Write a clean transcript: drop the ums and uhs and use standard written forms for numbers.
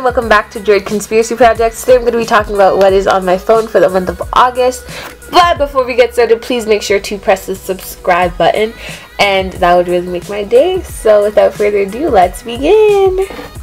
welcome back to Droid Conspiracy Projects. Today I'm going to be talking about what is on my phone for the month of August. But before we get started, please make sure to press the subscribe button, and that would really make my day. So without further ado, let's begin.